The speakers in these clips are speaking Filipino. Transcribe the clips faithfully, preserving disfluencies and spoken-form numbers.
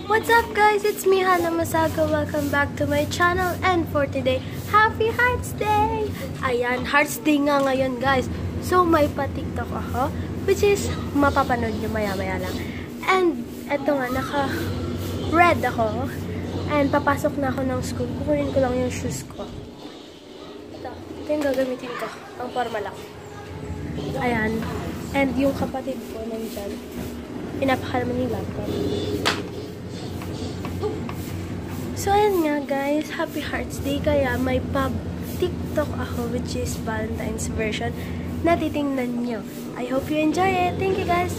What's up guys? It's me, Hannah Masago. Welcome back to my channel. And for today, Happy Hearts Day! Ayan, Hearts Day nga ngayon guys. So may pa-TikTok ako, which is mapapanood nyo maya-maya lang. And eto nga, naka-red ako. And papasok na ako ng school. Kukunin ko lang yung shoes ko. Ito, ito yung gagamitin ko. Ang formal lang. Ayan. And yung kapatid ko nandyan. Pinapakalaman yung laptop. So, ayan nga guys, Happy Hearts Day, kaya may pub-TikTok ako, which is Valentine's version, na titingnan nyo. I hope you enjoy it. Thank you guys!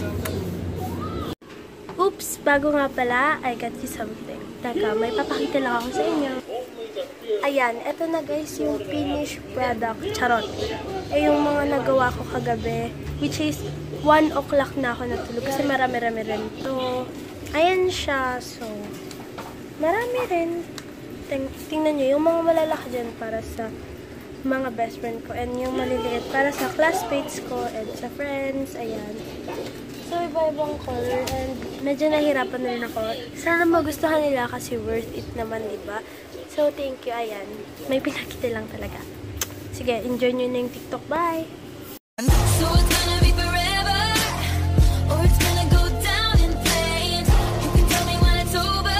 Oops! Bago nga pala, I got you something. Teka, may papakita lang ako sa inyo. Ayan, eto na guys yung finished product. Charot! Eh, yung mga nagawa ko kagabi, which is one o'clock na ako natulog kasi marami-rami rin to. Ayan siya, so marami rin. Ting tingnan nyo, yung mga malalaki dyan para sa mga best friend ko. And yung maliliit para sa classmates ko and sa friends. Ayan. So, iba-ibang color. And medyo nahirapan na rin ako. Sana magustuhan nila kasi worth it naman, diba? So, thank you. Ayan. May pinakita lang talaga. Sige, enjoy nyo na yung TikTok. Bye! So, it's gonna be forever, or it's gonna go down in flames. You can tell me when it's over.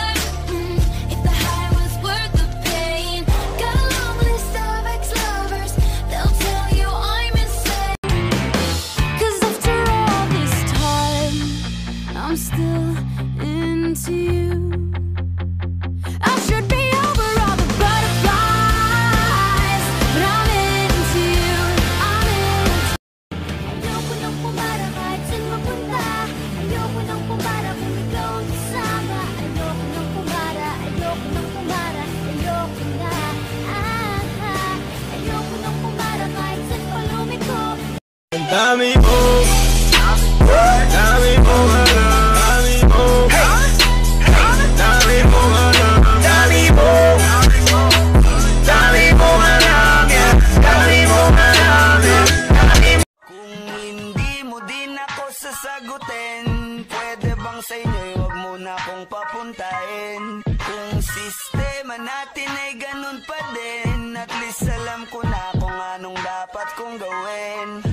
I'm still into you. I should be over all the butterflies, but I'm into you. I'm into you. Ayoko nang pumara kahit saan mapunta. Ayoko nang pumara kung ikaw ang kasama. Ayoko nang pumara, ayoko nang pumara, ayoko na. Ah, ah. Ayoko nang pumara kahit saan pa lumiko. Ang dami mo, dami mo alam. Sasagutin, pwede bang sa inyo'y wag mo na akong papuntahin? Kung sistema natin ay ganun pa din, at least alam ko na kung anong dapat kong gawin.